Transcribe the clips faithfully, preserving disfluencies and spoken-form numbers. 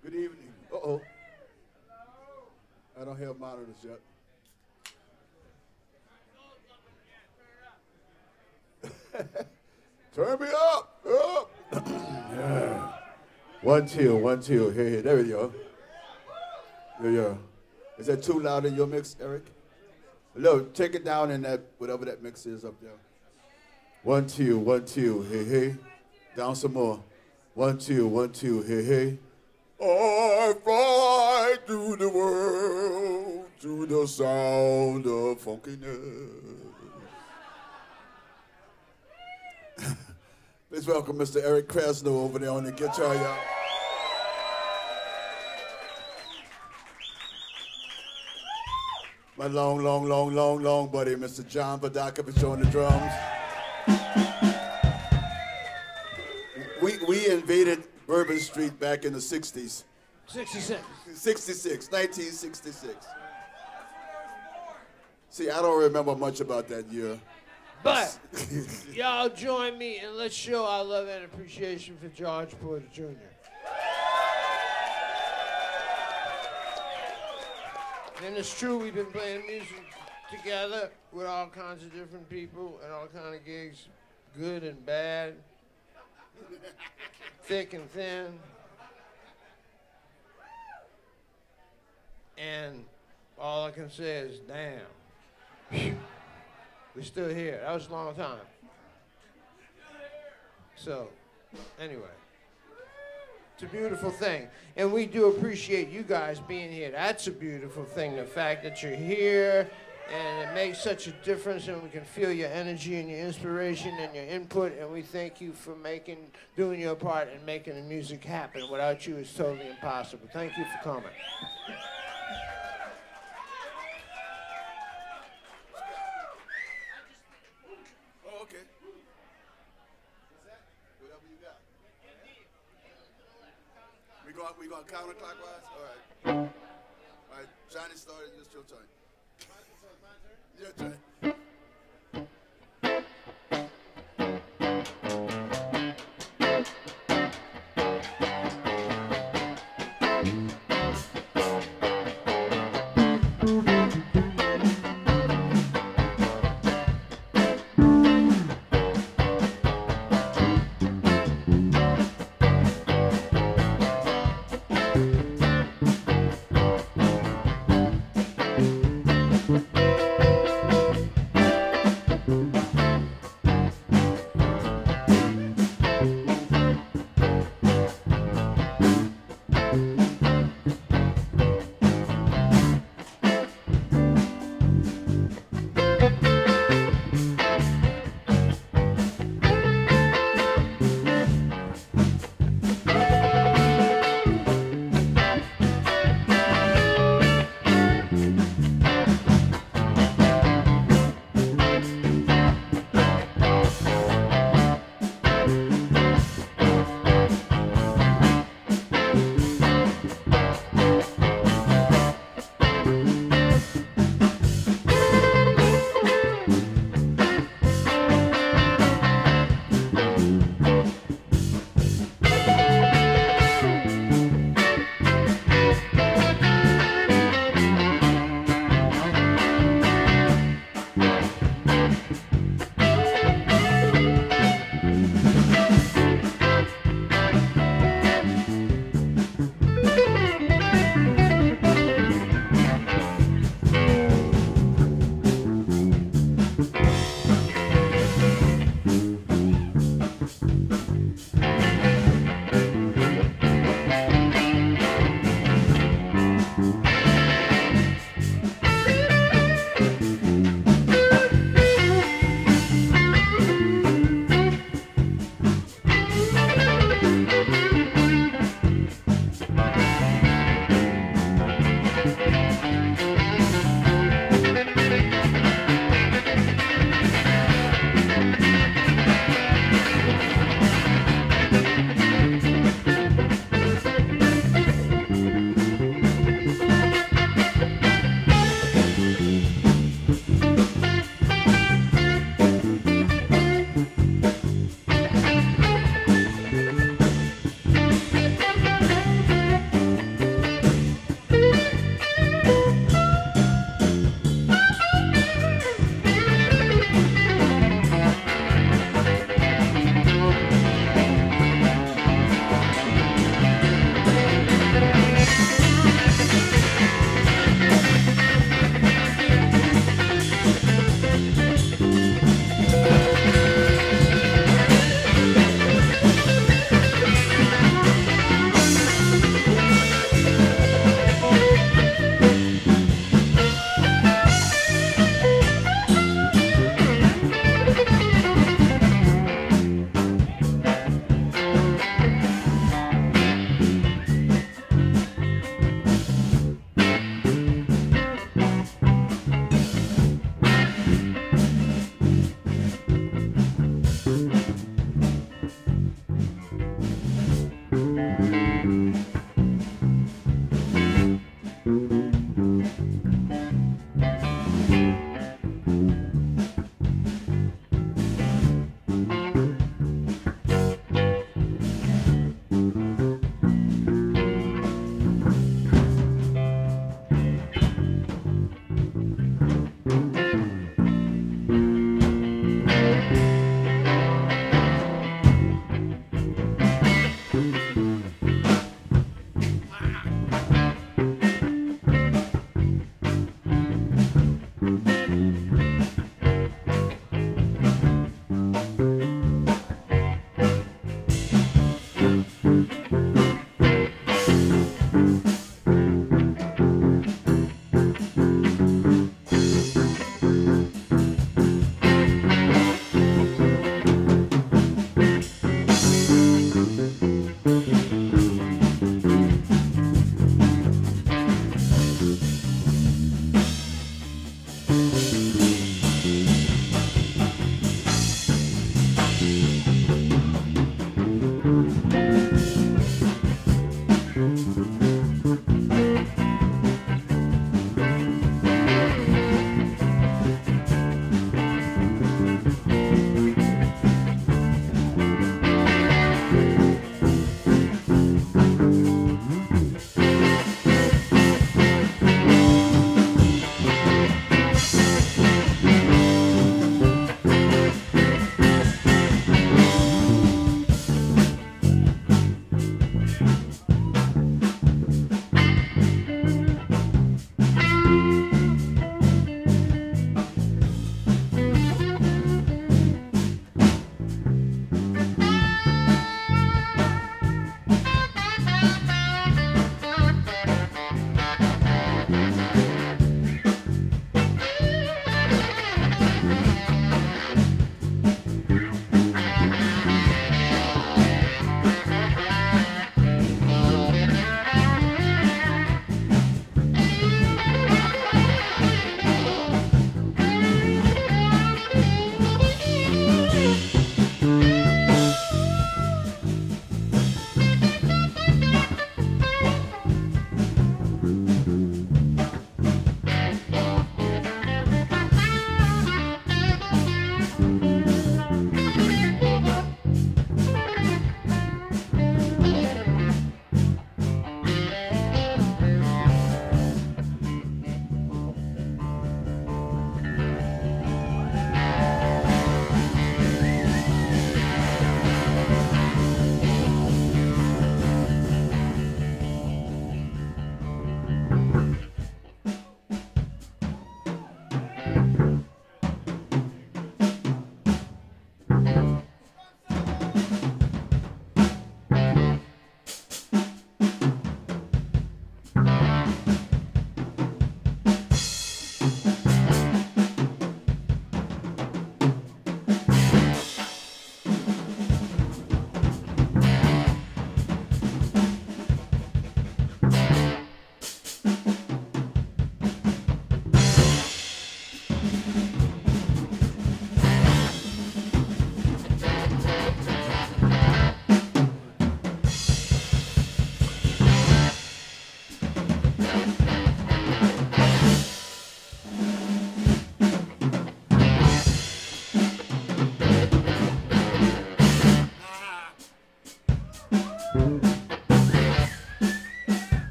Good evening. Uh-oh. I don't have monitors yet. Turn me up, up. Yeah. One, two, one, two. Here, here. There we go. There you go. Is that too loud in your mix, Eric? Look, take it down in that, whatever that mix is up there. One, two, one, two. Hey, hey. Down some more. One, two, one, two. Hey, hey. I fly through the world to the sound of funkiness. Please welcome Mister Eric Krasno over there on the guitar, y'all. My long, long, long, long, long buddy, Mister John Vidacovich on the drums. We, we invaded Bourbon Street back in the sixties. sixty-six. sixty-six, nineteen sixty-six. See, I don't remember much about that year. But y'all join me and let's show our love and appreciation for George Porter Junior And it's true, we've been playing music together with all kinds of different people and all kinds of gigs, good and bad, thick and thin. And all I can say is, damn. We're still here. That was a long time. So, anyway, it's a beautiful thing. And we do appreciate you guys being here. That's a beautiful thing, the fact that you're here, and it makes such a difference, and we can feel your energy and your inspiration and your input, and we thank you for making, doing your part and making the music happen. Without you, it's totally impossible. Thank you for coming. We going counterclockwise? All right. All right, Johnny started, it's your turn. Your turn.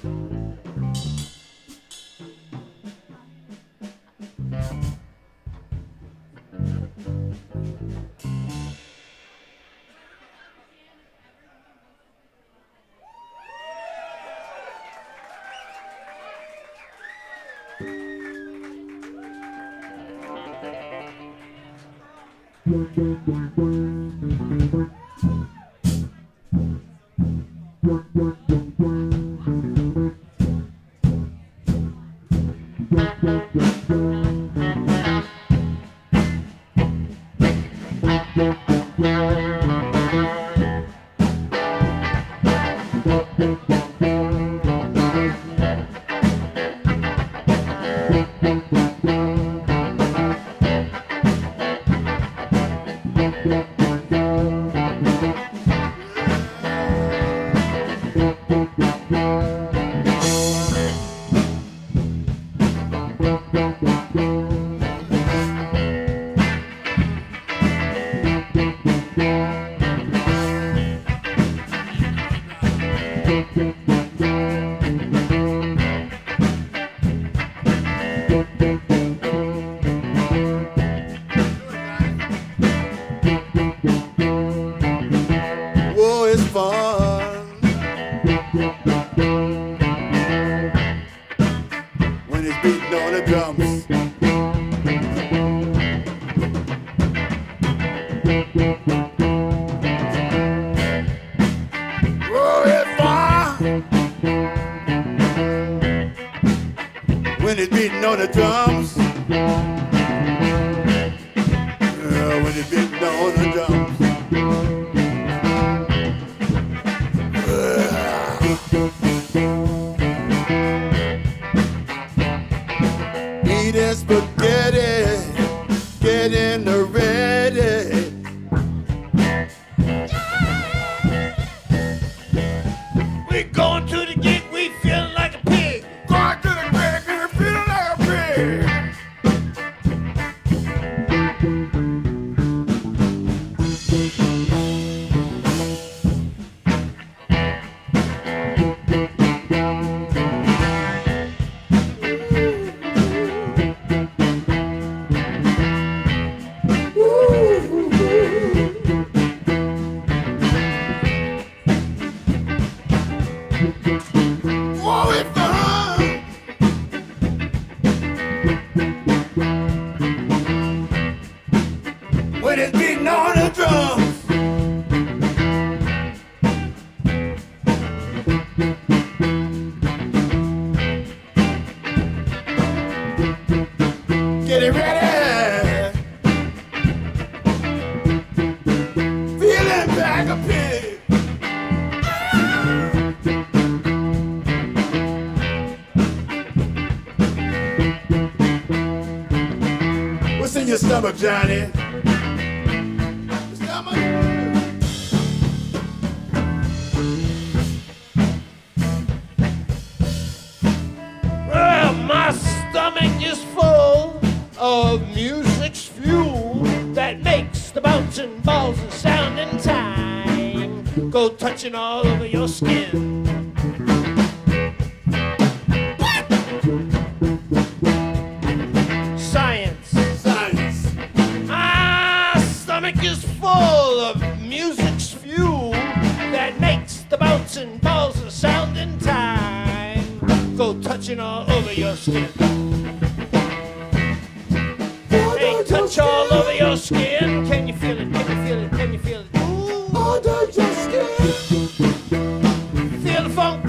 Johnny. Well, my stomach is full of music's fuel that makes the bouncing balls a sound in time. Go touching all over your skin. Is full of music's fuel that makes the bouncing balls a sound in time. Go touching all over your skin. Hey, touch all over your skin. Can you feel it? Can you feel it? Can you feel it? Ooh, under your skin. Feel the funk.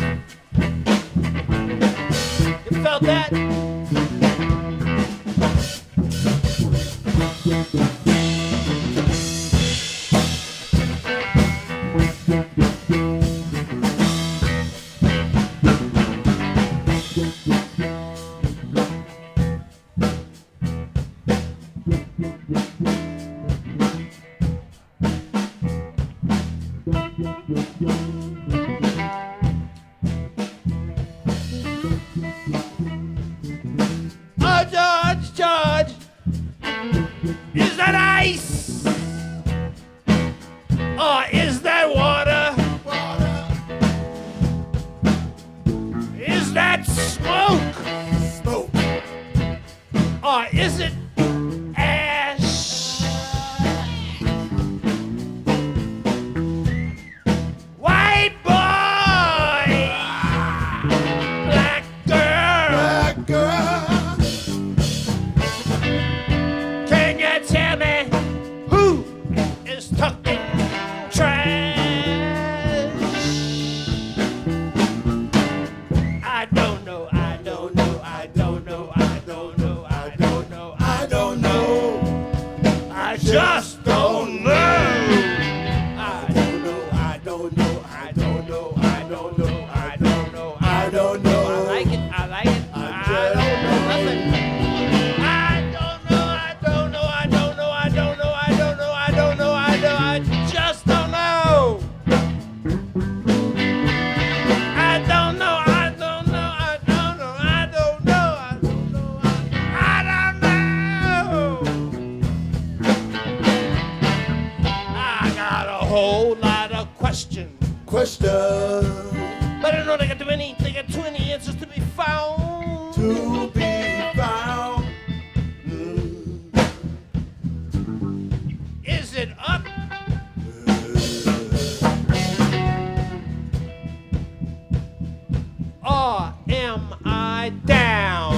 You felt that? Is that smoke? Smoke. Or is it ash? White boy, black girl, Black girl. can you tell me who is talking trash? I don't know, I don't know, I don't know, I don't know, I don't know, I don't know. I just don't know. I don't know, I don't know, I don't know, I don't know, I don't know, I don't know. I like it, I like it. I don't know nothing. I don't know, I don't know, I don't know, I don't know, I don't know, I don't know, I don't, I just don't know. I don't know, I don't know, I don't know, I don't know, I don't know, I don't know. I got a whole lot of questions, Question but I don't know they got too many, they got too many answers to be found. to be found. Mm. Is it up? Or am I down?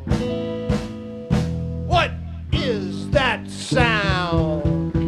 What is that sound?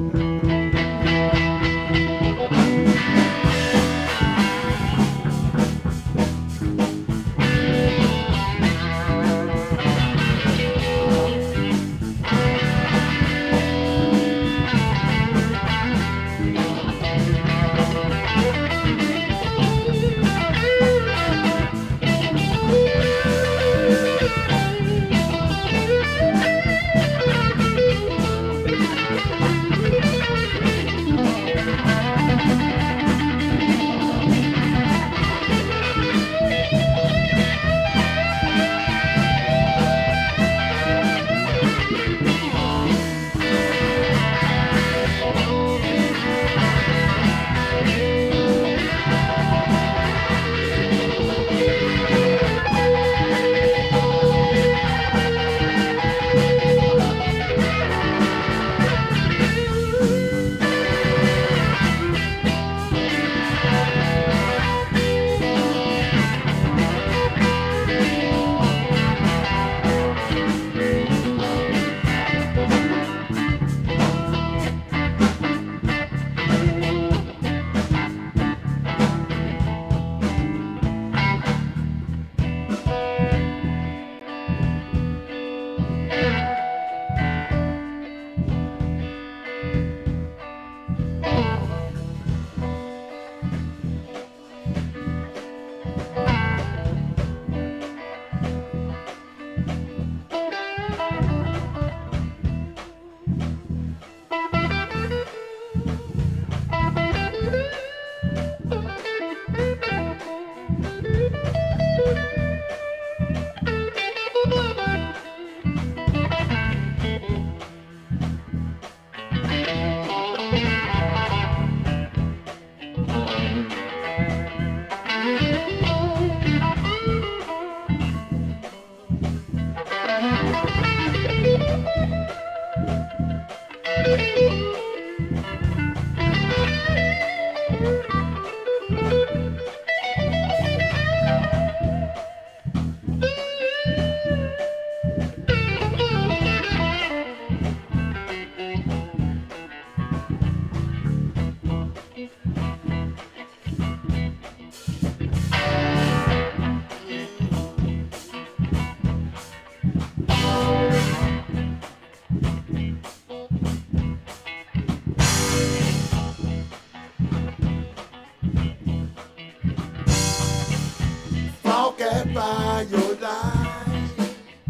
Funkify your life.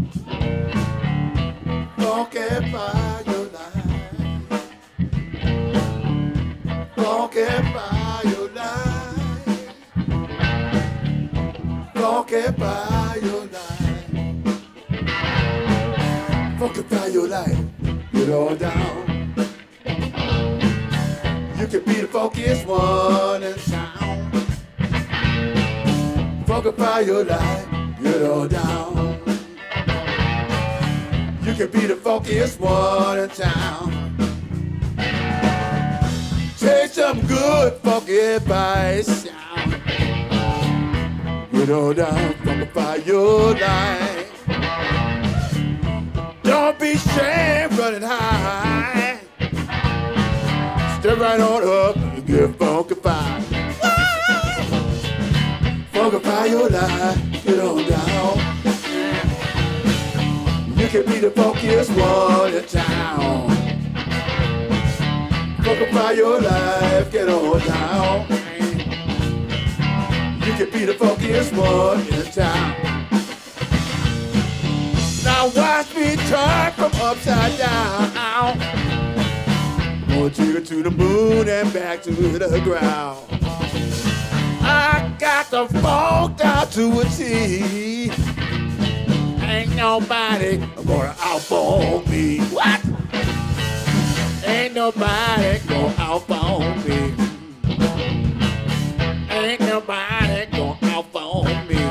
Funkify your life. Funkify your life. Funkify your life. Funkify your life. Get on down. You can be the funkiest one in town. Funkify your life. get on down. You can be the funkiest one in town. Take some good funky advice. Get on down, funkify your life. Don't be ashamed running high. Step right on up and get funkified. Funkify your life, get on down. You can be the funkiest one in town. Funkify your life, get on down. You can be the funkiest one in town. Now watch me turn from upside down. Gonna take it to the moon and back to the ground. I got the funk down to a T. Ain't nobody gonna outbone me. What? Ain't nobody gonna outbone me. Ain't nobody gonna outbone me.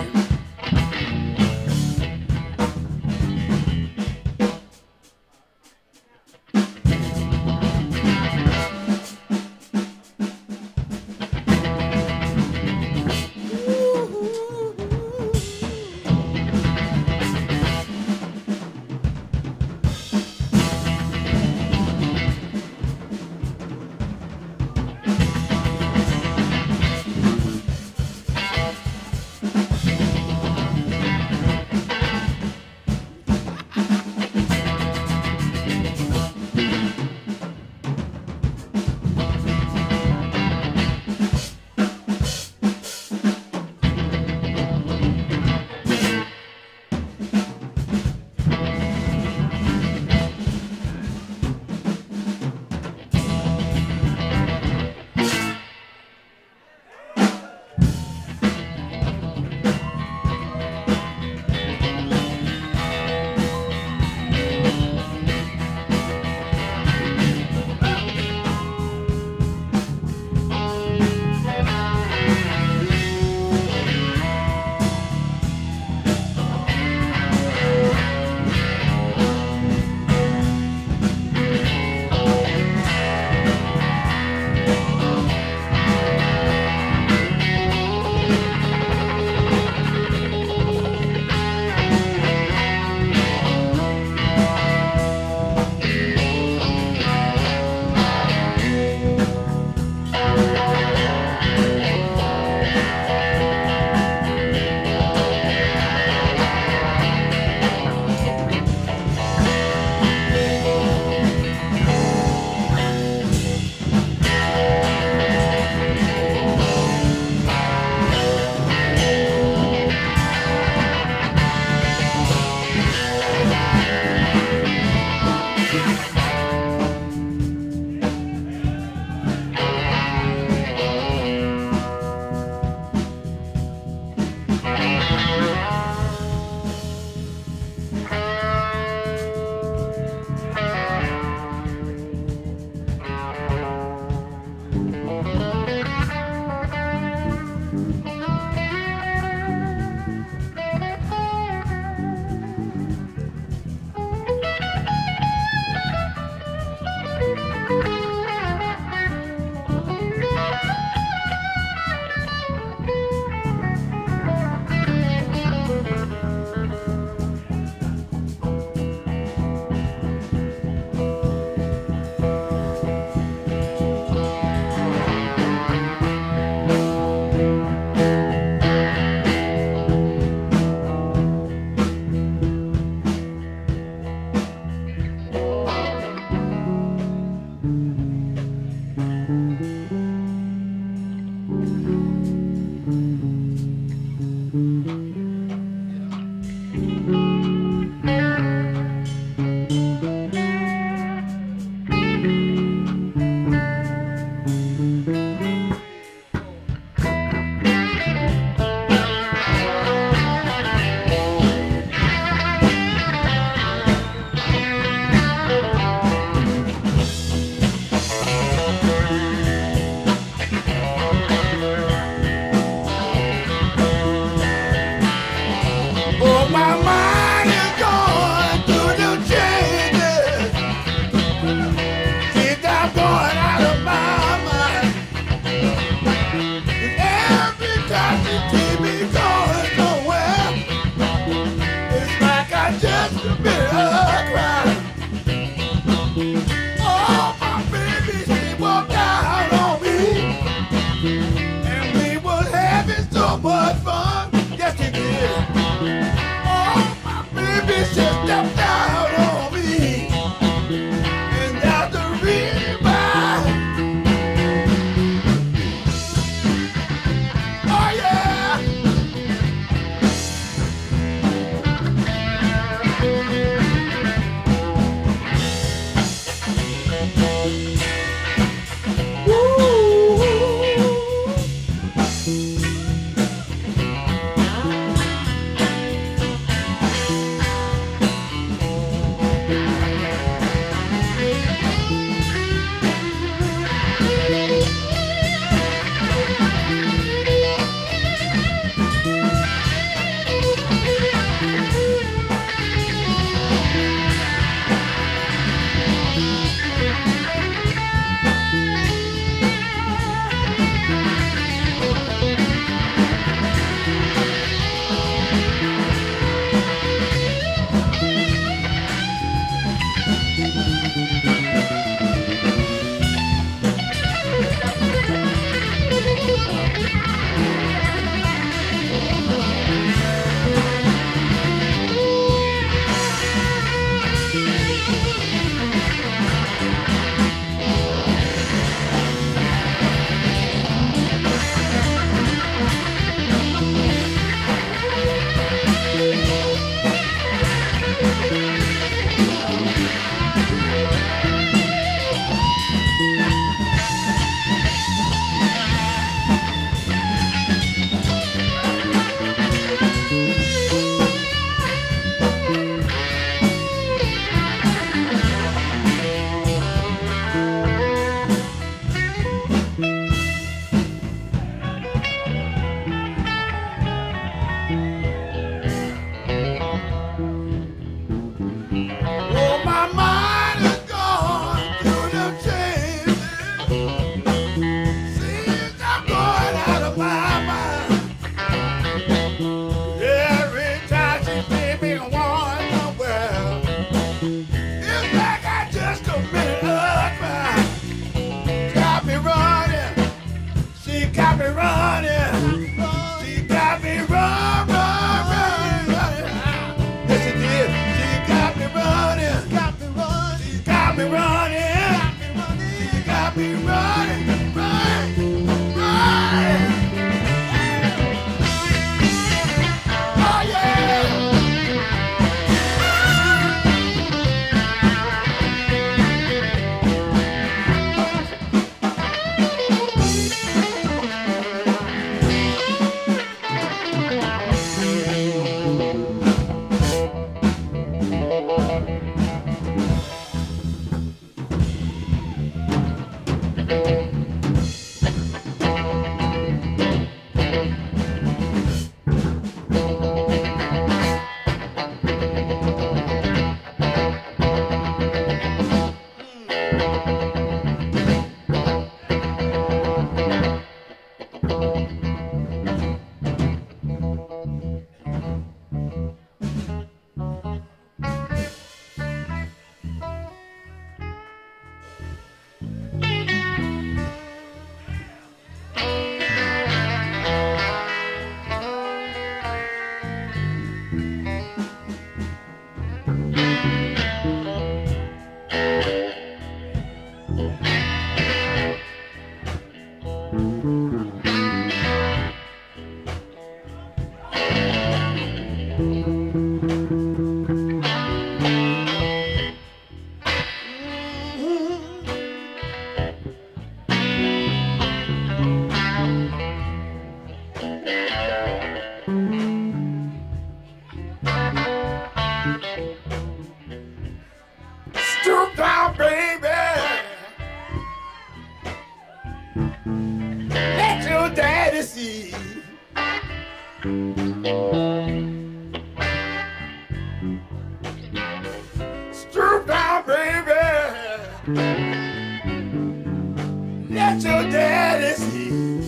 Let your daddy see.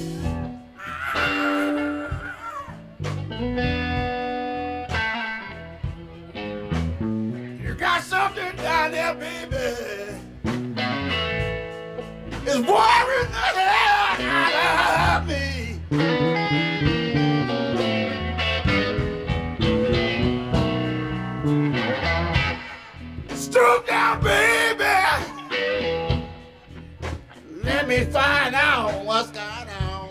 You got something down there, baby. It's worrying the hell out of me. Stoop down, baby. Let me find out what's going on.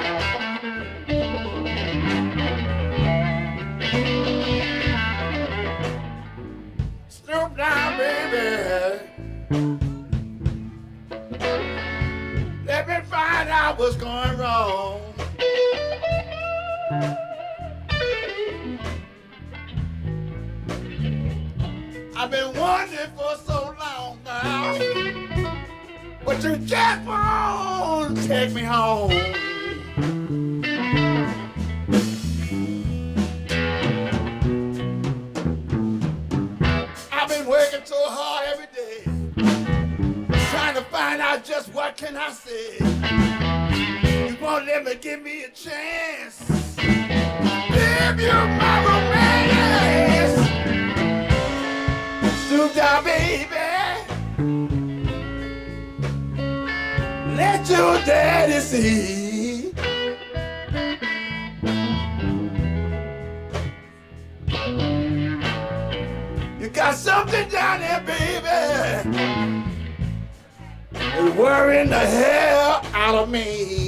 Stoop down, baby. Let me find out what's going wrong. I've been wondering for so long now, but you just won't take me home. I've been working so hard every day, trying to find out just what can I say. You won't let me give me a chance. If you're my romance, stoop down, baby. Let your daddy see. You got something down there, baby. It's worrying the hell out of me.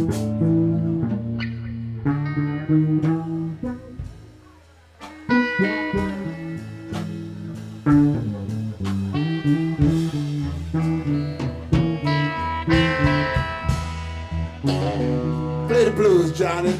Play the blues, Johnny.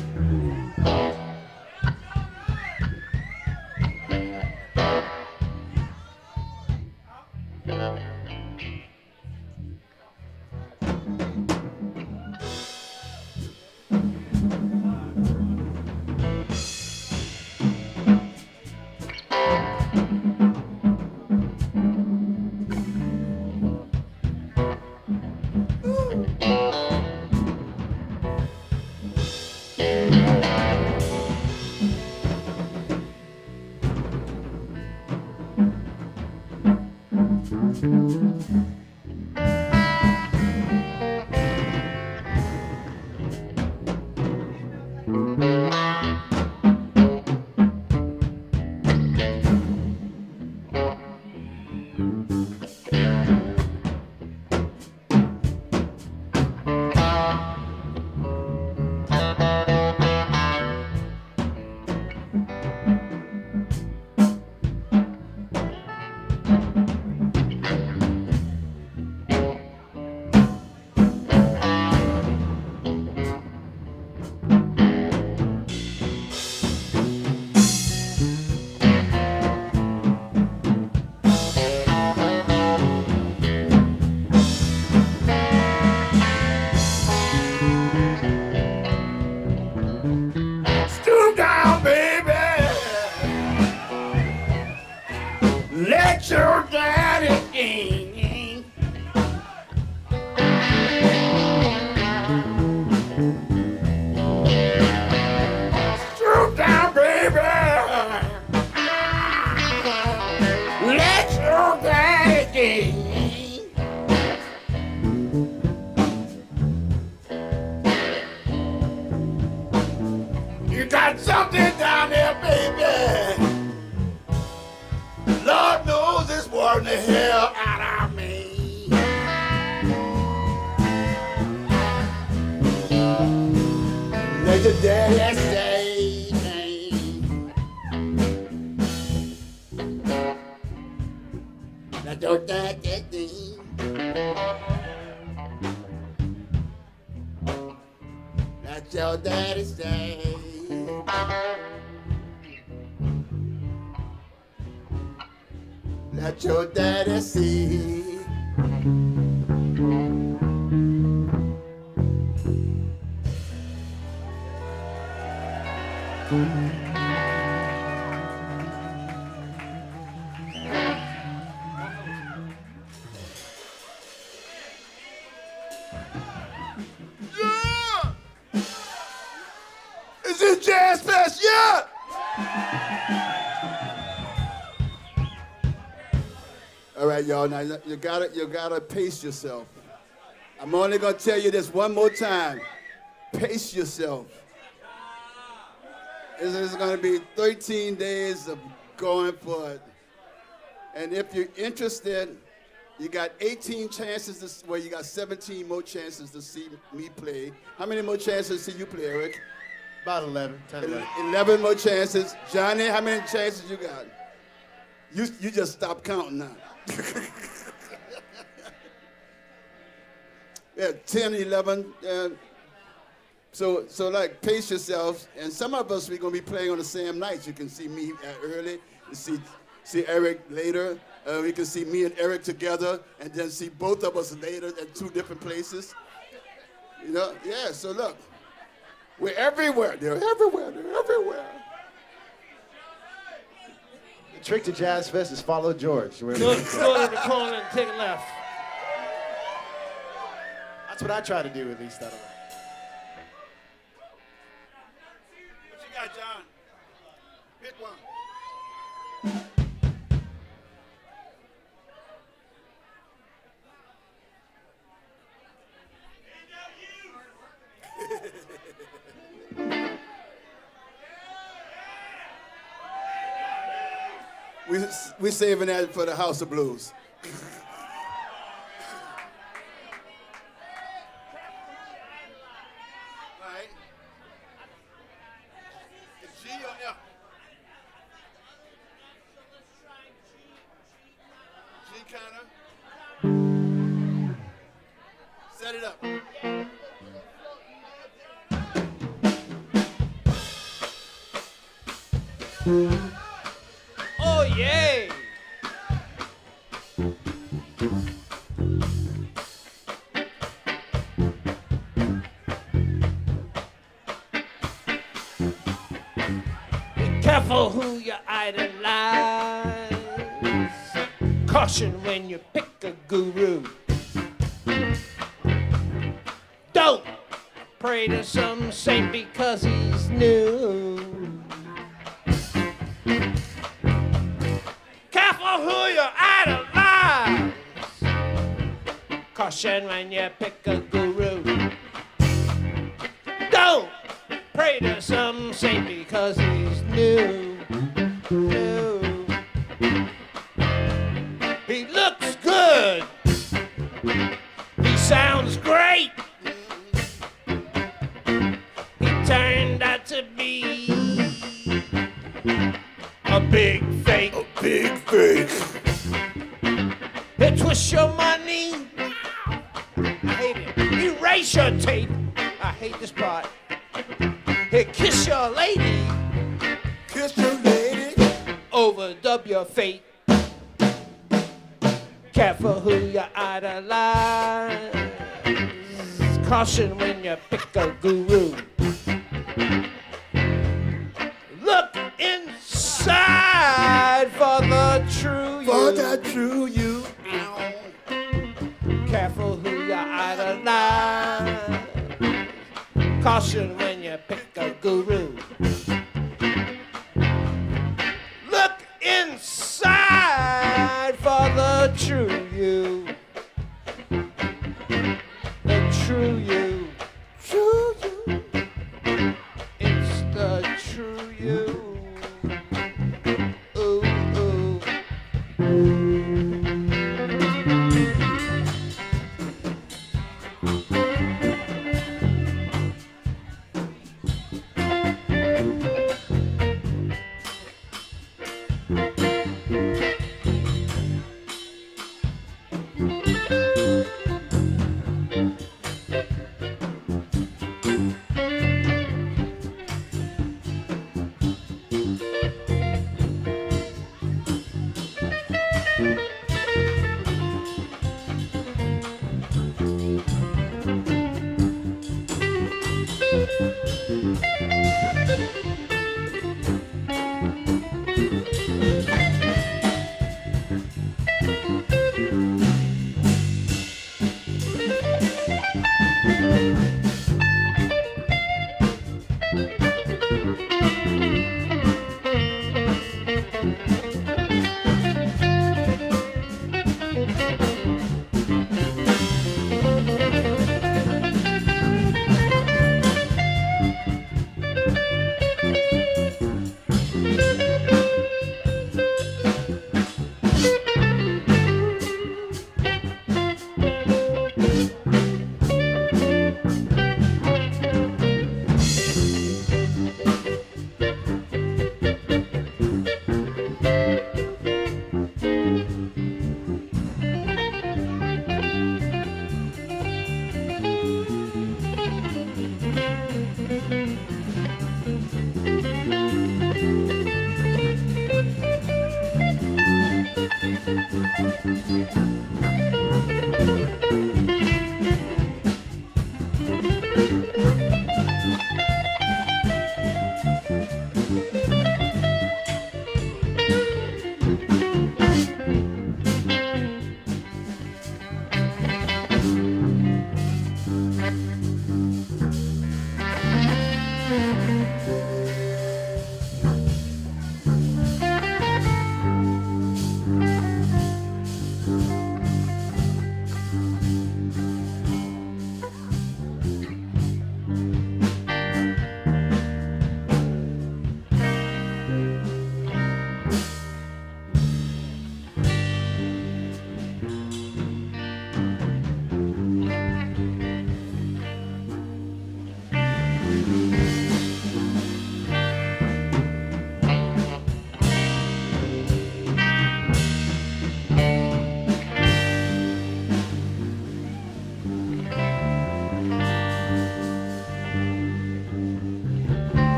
Let your daddy see. Yeah! Is this Jazzfest? Yeah! All right, y'all. Now you gotta, you gotta pace yourself. I'm only gonna tell you this one more time. Pace yourself. This is gonna be thirteen days of going for it. And if you're interested, you got eighteen chances to, well, you got seventeen more chances to see me play. How many more chances to see you play, Eric? About eleven, ten, eleven. eleven more chances. Johnny, how many chances you got? You, you just stop counting now. Yeah, ten, eleven. Uh, so, so like, pace yourselves. And some of us, we're going to be playing on the same night. You can see me early, you see, see Eric later. Uh, we can see me and Eric together, and then see both of us later at two different places. You know, yeah, so look. We're everywhere. They're everywhere. They're everywhere. The trick to Jazzfest is follow George. Go, go to the corner and take a left. That's what I try to do, at least. I don't know. What you got, John? Pick one. We we saving that for the House of Blues. on there. G kinda. Set it up. Oh, yay! Be careful who you idolize. Caution when you pick a guru. Don't pray to some saint because he's new. Careful who you idolize. Caution when you pick a guru. Don't pray to some saint because he's new. New. He looks good. He sounds great. He turned out to be a big fake. A big fake. It twist your money. I hate it. Erase your tape. I hate this part. Hey, kiss your lady. Kiss your lady. Overdub your fate. Careful who you idolize. Caution when you pick a guru. Look inside for the true you. For the true you. Careful who you idolize. Caution when you pick a guru. Look inside for the true you. The true you. True you. It's the true you. Ooh, ooh.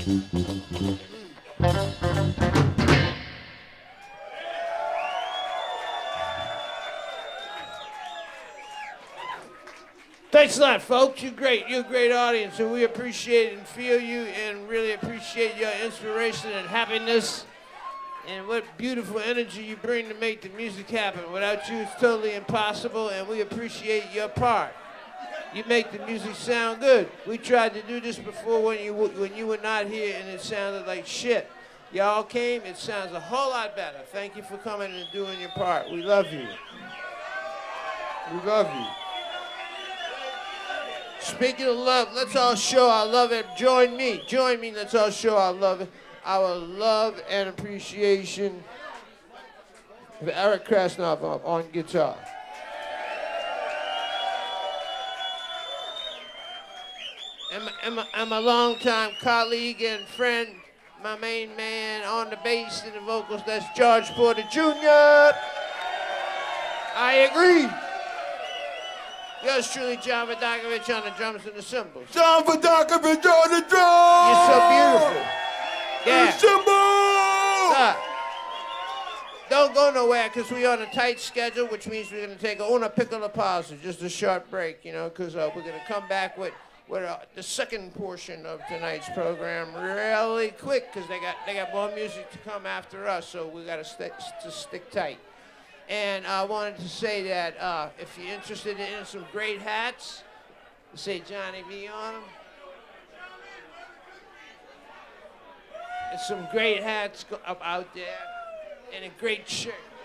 Thanks a lot, folks. You're great. You're a great audience, and we appreciate and feel you and really appreciate your inspiration and happiness and what beautiful energy you bring to make the music happen. Without you, it's totally impossible, and we appreciate your part. You make the music sound good. We tried to do this before when you, when you were not here, and it sounded like shit. Y'all came, it sounds a whole lot better. Thank you for coming and doing your part. We love you. We love you. Speaking of love, let's all show our love and join me. Join me, let's all show our love, our love and appreciation for Eric Krasno on guitar. And my, and, my, and my longtime colleague and friend, my main man on the bass and the vocals, that's George Porter Junior I agree. Yours truly, John Vidacovich on the drums and the cymbals. John Vidacovich on the drums! You're so beautiful. Yeah. The cymbals! Uh, don't go nowhere, because we're on a tight schedule, which means we're going to take a una piccola pausa, just a short break, you know, because uh, we're going to come back with, with uh, the second portion of tonight's program really quick, because they got, they got more music to come after us, so we got to stick, to stick tight. And I wanted to say that uh, if you're interested in some great hats, say Johnny V on them. There's some great hats up out there and a great shirt.